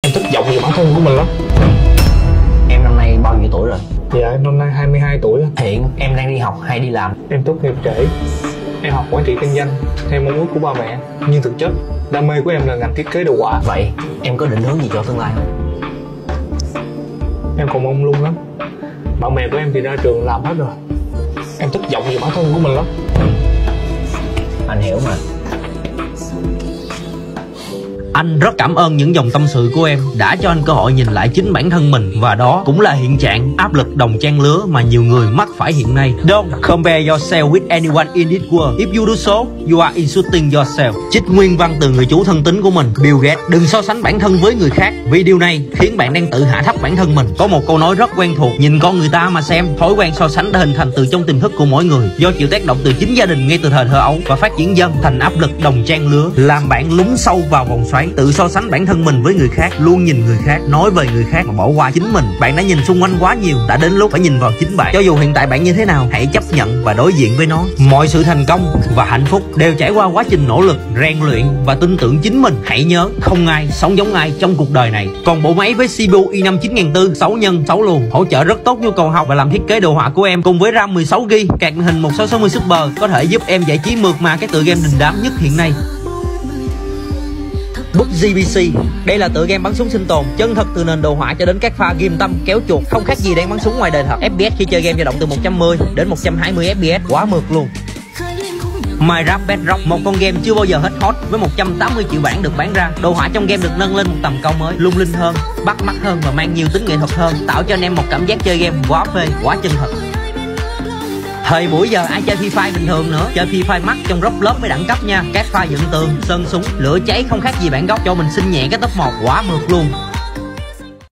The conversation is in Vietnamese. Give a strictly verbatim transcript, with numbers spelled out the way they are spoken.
Em thất vọng về bản thân của mình lắm. Em năm nay bao nhiêu tuổi rồi? Dạ em năm nay hai mươi hai tuổi. Hiện em đang đi học hay đi làm? Em tốt nghiệp trễ. Em học quản trị kinh doanh theo mong ước của ba mẹ, nhưng thực chất đam mê của em là ngành thiết kế đồ họa. Vậy em có định hướng gì cho tương lai không? Em còn mong luôn lắm. Bạn bè của em thì ra trường làm hết rồi. Em thất vọng về bản thân của mình lắm. Anh hiểu mà. Anh rất cảm ơn những dòng tâm sự của em đã cho anh cơ hội nhìn lại chính bản thân mình, và đó cũng là hiện trạng áp lực đồng trang lứa mà nhiều người mắc phải hiện nay. Don't compare yourself with anyone in this world. If you do so, you are insulting yourself. Trích nguyên văn từ người chú thân tín của mình, Bill Gates. Đừng so sánh bản thân với người khác, vì điều này khiến bạn đang tự hạ thấp bản thân mình. Có một câu nói rất quen thuộc: nhìn con người ta mà xem. Thói quen so sánh đã hình thành từ trong tiềm thức của mỗi người, do chịu tác động từ chính gia đình ngay từ thời thơ ấu, và phát triển dần thành áp lực đồng trang lứa, làm bạn lún sâu vào vòng xoáy tự so sánh bản thân mình với người khác, luôn nhìn người khác, nói về người khác mà bỏ qua chính mình. Bạn đã nhìn xung quanh quá nhiều, đã đến lúc phải nhìn vào chính bạn. Cho dù hiện tại bạn như thế nào, hãy chấp nhận và đối diện với nó. Mọi sự thành công và hạnh phúc đều trải qua quá trình nỗ lực, rèn luyện và tin tưởng chính mình. Hãy nhớ, không ai sống giống ai trong cuộc đời này. Còn bộ máy với xê pê u i năm chín nghìn bốn trăm, sáu nhân sáu luồng, hỗ trợ rất tốt nhu cầu học và làm thiết kế đồ họa của em, cùng với RAM mười sáu gi ga, card màn hình một sáu sáu mươi Super có thể giúp em giải trí mượt mà các tựa game đình đám nhất hiện nay. pê u bê giê pê xê, đây là tựa game bắn súng sinh tồn chân thật từ nền đồ họa cho đến các pha ghim tâm kéo chuột, không khác gì đang bắn súng ngoài đời thật. ép pê ét khi chơi game dao động từ một trăm mười đến một trăm hai mươi ép pê ét, quá mượt luôn. Minecraft Bedrock, một con game chưa bao giờ hết hot với một trăm tám mươi triệu bản được bán ra. Đồ họa trong game được nâng lên một tầm cao mới, lung linh hơn, bắt mắt hơn và mang nhiều tính nghệ thuật hơn, tạo cho anh em một cảm giác chơi game quá phê, quá chân thật. Thời buổi giờ ai chơi Free Fire bình thường nữa, chơi Free Fire Max trong Roblox mới đẳng cấp nha. Các pha dựng tường, sơn súng, lửa cháy không khác gì bản gốc, cho mình xin nhẹ cái top một, quá mượt luôn.